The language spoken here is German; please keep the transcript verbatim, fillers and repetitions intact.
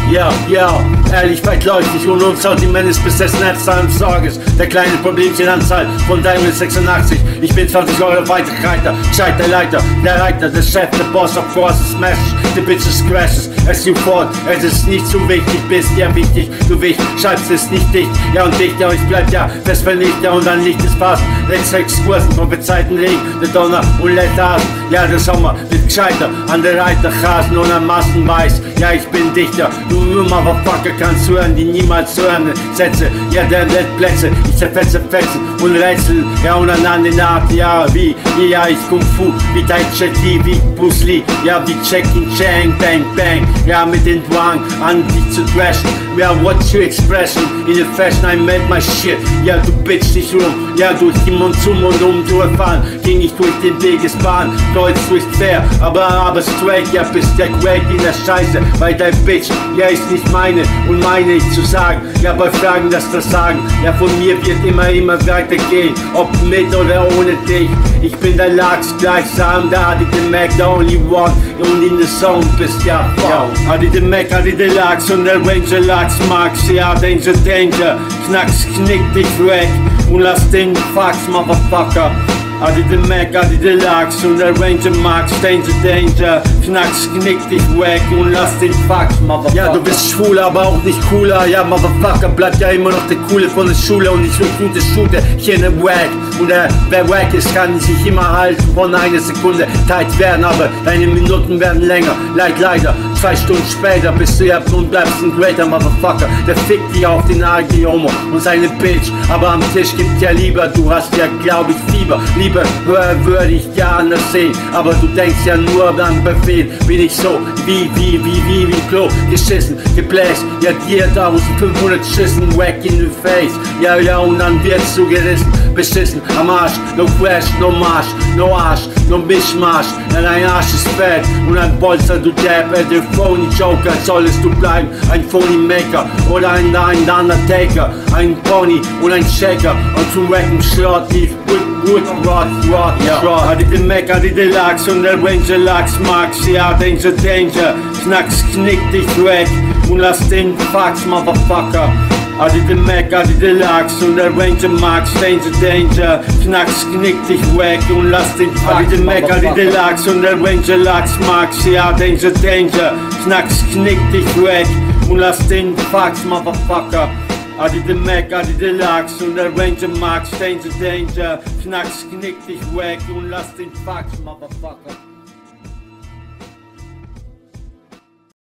Ja, ja, ehrlich weitläufig und uns Sortiment ist bis des Netzteil des Sorges. Der kleine Problemchenanzahl von dreihundertsechsundachtzig. Ich bin zwanzig Euro weiter Reiter, gescheiter Leiter, der Reiter, der Chef, der Boss of Forces, Smash, the Bitches crashes, as you fought, es ist nicht so wichtig, bist ja wichtig, du Wicht, schreibst es nicht dicht, ja und dicht, ja, ich bleib ja fest vernichter und ein Licht ist fast, letzte Exkursen von Bezeiten Regen, der Donner und letzter Hasen, ja, der Sommer wird gescheiter, an der Reiter Rasen und an Massen weiß, ja, ich bin Dichter, du Motherfucker kannst hören, die niemals hören Sätze, ja, der lädt Plätze, ich zerfetze Fetzen und Rätsel, ja, und an den Art, ja, wie, ja, ich Kung Fu, wie Tai Chi, wie Bruce Lee, ja, wie Jackie Chan, Bang, Bang, ja, mit dem Drang, an dich zu trashen, ja, what's your expression, in the fashion I made my shit, ja, du bitch dich rum, ja, durch die Mund zum Mund um zu erfahren, ging ich durch den Wegesbahn, kreuz durchs Fair, aber, aber straight, ja, bist der Great in der Scheiße, weil dein Bitch, ja, ist nicht meine und meine ich zu sagen, ja, bei Fragen das Versagen, ja, von mir wird immer, immer weitergehen, ob mit oder ohne dich, ich bin der Lachs, gleichsam, da die the Mac, the only one, und in the song bist ja, wow, I did the Mac, I did the Lachs und der Ranger Lachs, Max, ja, Danger, Danger, Knacks, knick dich weg und lass den Fax, Motherfucker. I did the Mac, I did the Lachs und der Ranger Max, Danger, Danger, Knacks, knick dich weg und lass den Fax, Motherfucker. Ja, du bist schwul, aber auch nicht cooler, ja, Motherfucker, bleibt ja immer noch der Coole von der Schule und ich will gute Shooter, hier ne Wack. Und äh, wer wack ist, kann sich immer halten von einer Sekunde tight werden, aber deine Minuten werden länger, leid leider, zwei Stunden später bist du ja und bleibst ein greater Motherfucker, der fickt dich auf den Argi Homo und seine Bitch, aber am Tisch gibt's ja lieber, du hast ja, glaub ich, Fieber, Lieber würde ich ja anders sehen, aber du denkst ja nur am Befehl, bin ich so, wie, wie, wie, wie, wie Klo, geschissen, gebläst, ja dir eintausendfünfhundert Schissen, wack in the face, ja, ja, und dann wirst du gerissen, beschissen, am Arsch, no crash, no Marsch, no Arsch, no Mischmarsch, ja, dein Arsch ist fett und ein Bolster, du Depp, äh, der Phony Joker, solltest du bleiben, ein Phony Maker oder ein, ein Undertaker, ein Pony und ein Shaker und zum Wacken Schlott, tief, Good, rock, rock, yeah. Rock. I did the Mac, I did the Lachs und der Ranger Lachs, Max, ja, Danger, Danger, Knacks, knick dich weg und lass den Fax, Motherfucker. I did the Mac, I did the Lachs und der Ranger Max, Danger, Danger, Knacks, knick dich weg und lass den Fax, I did the Mac, I did the Lachs und der Ranger Lachs, Max, ja, Danger, Danger, Knacks, knick dich weg und lass den Fax, Motherfucker. I did the Mac, I did the Lachs und der Ranger Max, Danger, Danger, Knacks, knick dich weg und lass den Fax, Motherfucker.